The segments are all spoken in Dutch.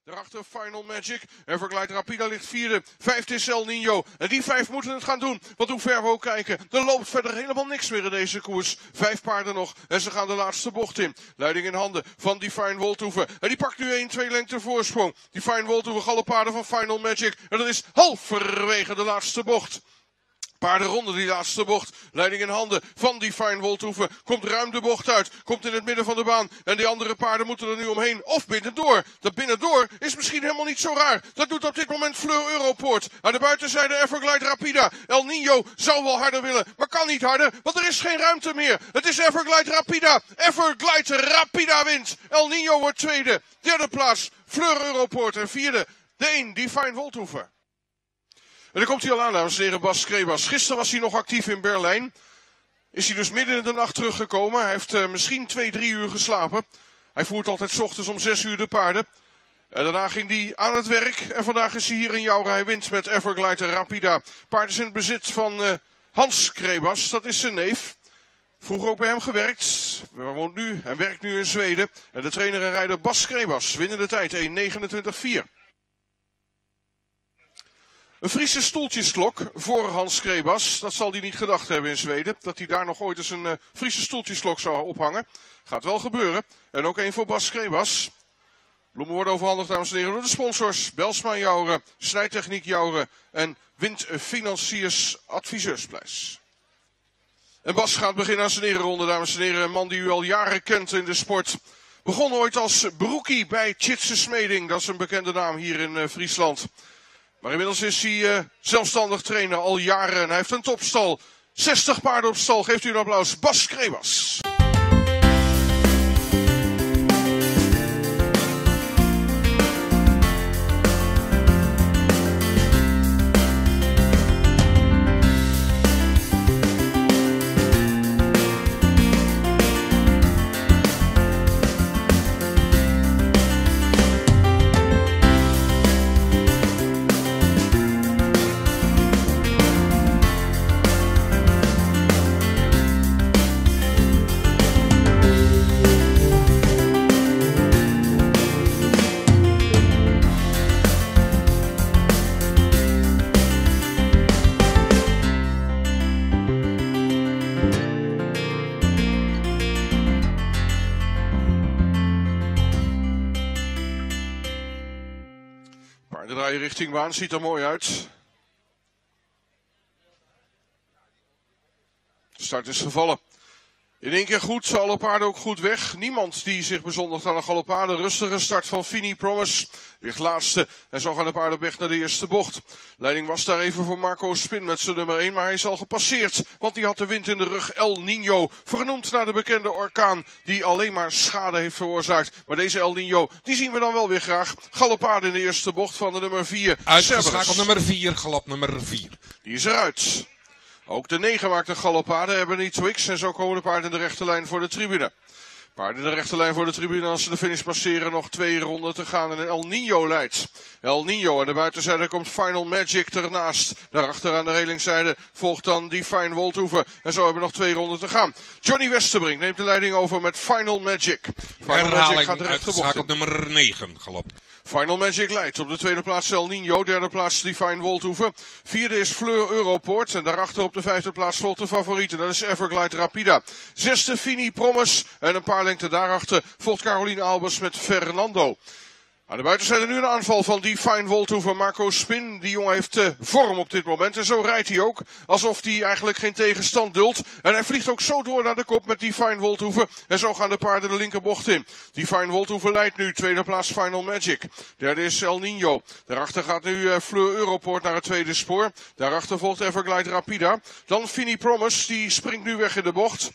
Daarachter Final Magic. Everglide Rapida ligt vierde. Vijfde is El Nino. En die vijf moeten het gaan doen. Want hoe ver we ook kijken, er loopt verder helemaal niks meer in deze koers. 5 paarden nog. En ze gaan de laatste bocht in. Leiding in handen van Divine Wolthoeven. En die pakt nu 1-2 lengte voorsprong. Divine Wolthoeven, galoppaarden van Final Magic. En dat is halverwege de laatste bocht. Paarden ronden die laatste bocht. Leiding in handen van Divine Wolthoeven. Komt ruim de bocht uit. Komt in het midden van de baan. En die andere paarden moeten er nu omheen. Of binnendoor. Dat binnendoor is misschien helemaal niet zo raar. Dat doet op dit moment Fleur Europoort. Aan de buitenzijde Everglide Rapida. El Nino zou wel harder willen. Maar kan niet harder. Want er is geen ruimte meer. Het is Everglide Rapida. Everglide Rapida wint. El Nino wordt tweede. Derde plaats Fleur Europoort. En vierde de 1 Divine Wolthoeven. En dan komt hij al aan, dames en heren, Bas Krebas. Gisteren was hij nog actief in Berlijn. Is hij dus midden in de nacht teruggekomen. Hij heeft misschien 2-3 uur geslapen. Hij voert altijd 's ochtends om 6 uur de paarden. En daarna ging hij aan het werk. En vandaag is hij hier in Joure. Hij wint met Everglide Rapida. Paard is in het bezit van Hans Krebas. Dat is zijn neef. Vroeger ook bij hem gewerkt. Hij woont nu en werkt nu in Zweden. En de trainer en rijder Bas Krebas. Winnende tijd 1:29.4. Een Friese stoeltjesklok voor Hans Krebas. Dat zal hij niet gedacht hebben in Zweden. Dat hij daar nog ooit eens een Friese stoeltjesklok zou ophangen. Gaat wel gebeuren. En ook één voor Bas Krebas. Bloemen worden overhandigd, dames en heren, door de sponsors. Belsma Joure, Snijtechniek Joure en Windfinanciers Adviseursprijs. En Bas gaat beginnen aan zijn herenronde, dames en heren. Een man die u al jaren kent in de sport. Begon ooit als broekie bij Tjitse Smeding. Dat is een bekende naam hier in Friesland. Maar inmiddels is hij zelfstandig trainer al jaren en hij heeft een topstal. 60 paarden op stal. Geeft u een applaus. Bas Krebas. De draaien richting baan, ziet er mooi uit. De start is gevallen. In één keer goed, alle paarden ook goed weg. Niemand die zich bezondigt aan een galopade. Rustige start van Fini Promise. Ligt laatste en zo gaan de paarden op weg naar de eerste bocht. Leiding was daar even voor Marco Spin met zijn nummer 1, maar hij is al gepasseerd. Want die had de wind in de rug. El Nino, vernoemd naar de bekende orkaan die alleen maar schade heeft veroorzaakt. Maar deze El Nino, die zien we dan wel weer graag. Galopade in de eerste bocht van de nummer 4. Uitgeschakeld nummer 4, galop nummer 4. Die is eruit. Ook de 9 maakt een galopade, hebben niet Twix en zo komen de paarden in de rechte lijn voor de tribune. Paarden in de rechte lijn voor de tribune als ze de finish passeren, nog 2 ronden te gaan en El Nino leidt. El Nino aan de buitenzijde komt Final Magic ernaast. Daarachter aan de relingzijde volgt dan Divine Wolthoeven en zo hebben we nog 2 ronden te gaan. Johnny Westerbrink neemt de leiding over met Final Magic. Final Magic gaat de rechte bocht in. Nummer 9, galop. Final Magic leidt op de tweede plaats El Nino, derde plaats Divine Wolthoeven. Vierde is Fleur Europoort en daarachter op de vijfde plaats volgt de favoriete, dat is Everglide Rapida. Zesde Fini Promise en een paar lengte daarachter volgt Caroline Albers met Fernando. Aan de buitenzijde nu een aanval van Divine Wolthoeven. Marco Spin, die jongen heeft vorm op dit moment. En zo rijdt hij ook, alsof hij eigenlijk geen tegenstand duldt. En hij vliegt ook zo door naar de kop met Divine Wolthoeven. En zo gaan de paarden de linkerbocht in. Divine Wolthoeven leidt nu, tweede plaats Final Magic. Derde is El Nino. Daarachter gaat nu Fleur Europoort naar het tweede spoor. Daarachter volgt Everglide Rapida. Dan Fini Promise, die springt nu weg in de bocht.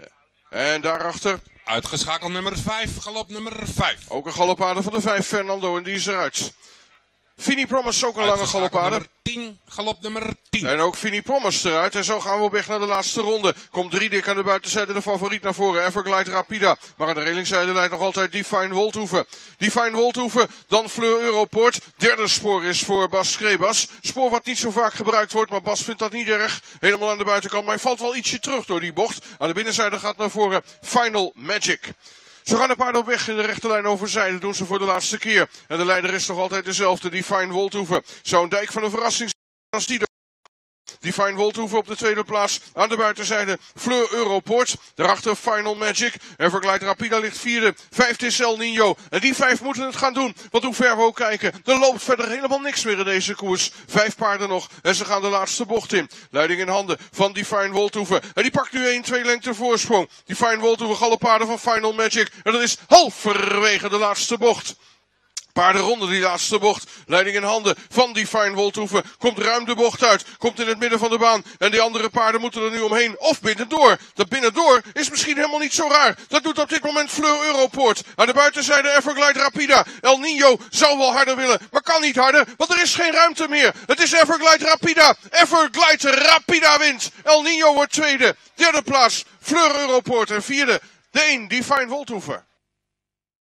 En daarachter... Uitgeschakeld nummer 5, galop nummer 5. Ook een galopade van de 5, Fernando, en die is eruit. Fini Promise ook een lange galopade. Nummer 10, galop nummer 10. En ook Fini Promise eruit. En zo gaan we op weg naar de laatste ronde. Komt 3 dik aan de buitenzijde de favoriet naar voren. Everglide Rapida. Maar aan de relingzijde leidt nog altijd Divine Wolthoeven. Divine Wolthoeven, dan Fleur Europoort. Derde spoor is voor Bas Krebas. Spoor wat niet zo vaak gebruikt wordt, maar Bas vindt dat niet erg. Helemaal aan de buitenkant, maar hij valt wel ietsje terug door die bocht. Aan de binnenzijde gaat naar voren Final Magic. Zo gaan de paarden op weg in de rechterlijn overzijde. Dat doen ze voor de laatste keer. En de leider is nog altijd dezelfde, Divine Wolthoeven. Zo'n dijk van een verrassing als die Divine Wolthoeven op de tweede plaats. Aan de buitenzijde Fleur Europort. Daarachter Final Magic. Everglide Rapida ligt vierde. Vijfde is El Nino. En die 5 moeten het gaan doen. Want hoe ver we ook kijken. Er loopt verder helemaal niks meer in deze koers. 5 paarden nog. En ze gaan de laatste bocht in. Leiding in handen van Divine Wolthoeven. En die pakt nu 1-2 lengte voorsprong. Divine Wolthoeven, galoppaarden van Final Magic. En dat is halverwege de laatste bocht. Paarden ronden die laatste bocht. Leiding in handen van Divine Wolthoeven. Komt ruim de bocht uit. Komt in het midden van de baan. En die andere paarden moeten er nu omheen. Of binnendoor. Dat binnendoor is misschien helemaal niet zo raar. Dat doet op dit moment Fleur Europort. Aan de buitenzijde Everglide Rapida. El Nino zou wel harder willen. Maar kan niet harder. Want er is geen ruimte meer. Het is Everglide Rapida. Everglide Rapida wint. El Nino wordt tweede. Derde plaats Fleur Europort. En vierde de 1 Divine Wolthoeven.